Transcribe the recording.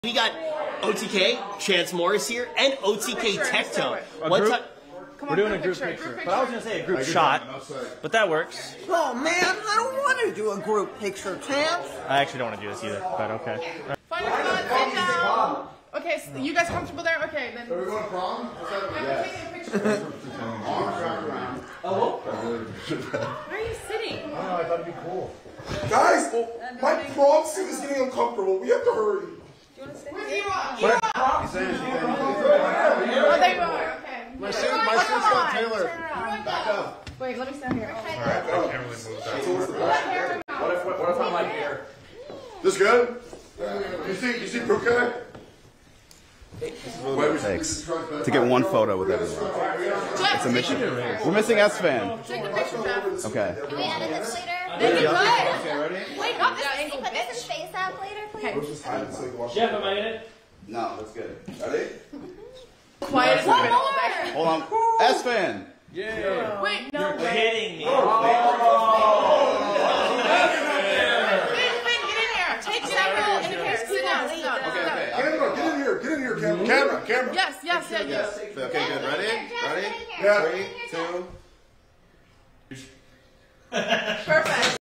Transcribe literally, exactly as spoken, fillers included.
We got O T K, Chance Morris here, and O T K Tectone. What time? We're doing a group picture. picture. But I was going to say a group shot, but that works. Oh, man, I don't want to do a group picture, Chance. I actually don't want to do this either, but okay. Fine, come on, sit down. Okay, so you guys comfortable there? Okay, then. Are we going to prom? I'm taking a picture. Oh. Where are you sitting? I don't know, I thought it'd be cool. Guys, my prom suit is getting uncomfortable. We have to hurry. Where's you are? You are. He's saying, Oh, there you are. Okay. My suit, my suit's got Taylor. Back up. Wait, let me stand here. Alright, go. I can't really move that. What if, what if I'm like here? This good? You see, you see Puka? Thanks. To get one photo with everyone. It's a mission. We're missing Esfand. Take the picture, Jeff. Okay. Can we edit this later? Then you good. Okay, ready? Wait, not this angle, Put this bitch. in face app later, please. Jeff, am I in it? No, that's good. Ready? Quiet as I've been all day. Hold on. Esfand. Yeah. Wait, no. You're kidding me. Take several in case sit down, sit down. Okay, okay. Camera, get in here, get in here, camera. Camera, camera. Yes, yes, yes, yes. Okay, good. Ready? Ready? Yeah. Three, two. Perfect.